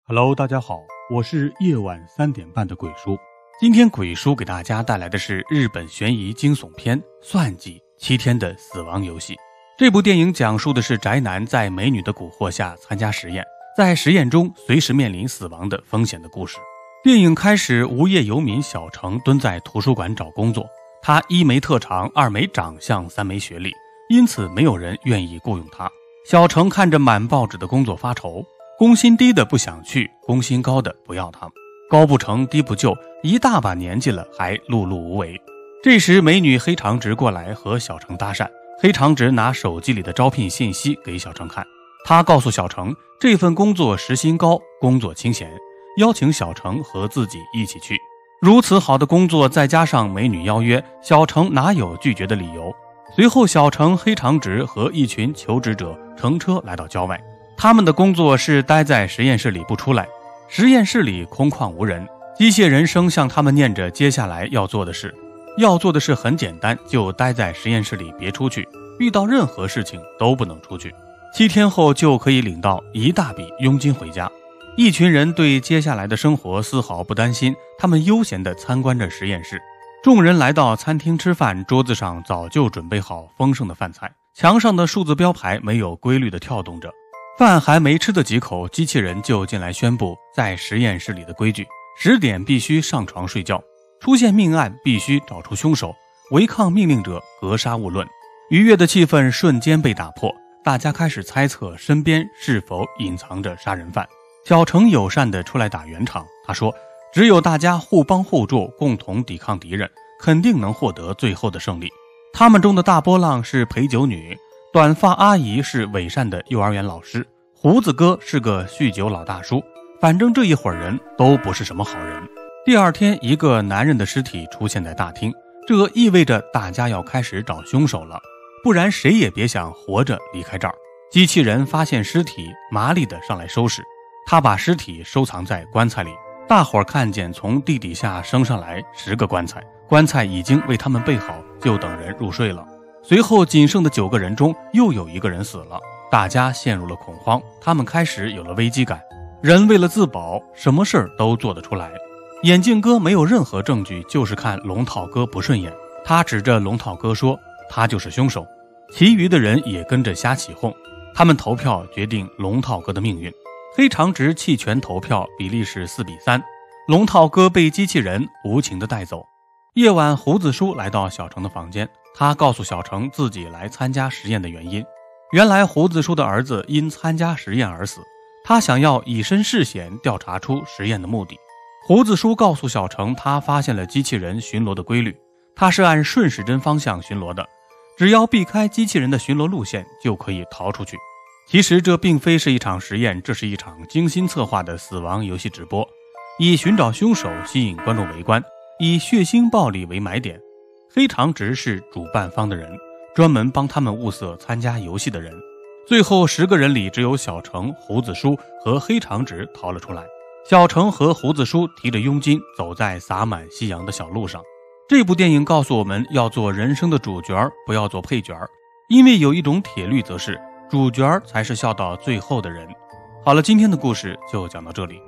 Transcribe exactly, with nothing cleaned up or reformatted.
Hello， 大家好，我是夜晚三点半的鬼叔。今天鬼叔给大家带来的是日本悬疑惊悚片《算计七天的死亡游戏》。这部电影讲述的是宅男在美女的蛊惑下参加实验，在实验中随时面临死亡的风险的故事。电影开始，无业游民小程蹲在图书馆找工作，他一没特长，二没长相，三没学历，因此没有人愿意雇佣他。小程看着满报纸的工作发愁，工薪低的不想去，工薪高的不要他，高不成低不就，一大把年纪了还碌碌无为。这时美女黑长直过来和小程搭讪，黑长直拿手机里的招聘信息给小程看，他告诉小程这份工作时薪高，工作清闲，邀请小程和自己一起去。如此好的工作，再加上美女邀约，小程哪有拒绝的理由。随后小程、黑长直和一群求职者乘车来到郊外，他们的工作是待在实验室里不出来。实验室里空旷无人，机械人声向他们念着接下来要做的事。要做的事很简单，就待在实验室里别出去，遇到任何事情都不能出去。七天后就可以领到一大笔佣金回家。一群人对接下来的生活丝毫不担心，他们悠闲地参观着实验室。众人来到餐厅吃饭，桌子上早就准备好丰盛的饭菜，墙上的数字标牌没有规律地跳动着。饭还没吃的几口，机器人就进来宣布在实验室里的规矩：十点必须上床睡觉，出现命案必须找出凶手，违抗命令者格杀勿论。愉悦的气氛瞬间被打破，大家开始猜测身边是否隐藏着杀人犯。小程友善地出来打圆场，他说只有大家互帮互助，共同抵抗敌人，肯定能获得最后的胜利。他们中的大波浪是陪酒女，短发阿姨是伪善的幼儿园老师，胡子哥是个酗酒老大叔，反正这一伙人都不是什么好人。第二天，一个男人的尸体出现在大厅，这意味着大家要开始找凶手了，不然谁也别想活着离开这儿。机器人发现尸体，麻利地上来收拾，他把尸体收藏在棺材里。大伙儿看见从地底下升上来十个棺材，棺材已经为他们备好，就等人入睡了。随后仅剩的九个人中又有一个人死了，大家陷入了恐慌，他们开始有了危机感。人为了自保，什么事儿都做得出来。眼镜哥没有任何证据，就是看龙套哥不顺眼，他指着龙套哥说他就是凶手。其余的人也跟着瞎起哄，他们投票决定龙套哥的命运。黑长直弃权投票，比例是四比三，龙套哥被机器人无情地带走。夜晚，胡子叔来到小程的房间，他告诉小程自己来参加实验的原因。原来胡子叔的儿子因参加实验而死，他想要以身试险，调查出实验的目的。胡子叔告诉小程，他发现了机器人巡逻的规律，他是按顺时针方向巡逻的，只要避开机器人的巡逻路线就可以逃出去。其实这并非是一场实验，这是一场精心策划的死亡游戏直播，以寻找凶手吸引观众围观，以血腥暴力为买点。黑长直是主办方的人，专门帮他们物色参加游戏的人。最后十个人里只有小程、胡子叔和黑长直逃了出来。小程和胡子叔提着佣金走在洒满夕阳的小路上。这部电影告诉我们要做人生的主角，不要做配角，因为有一种铁律，则是主角才是笑到最后的人。好了，今天的故事就讲到这里。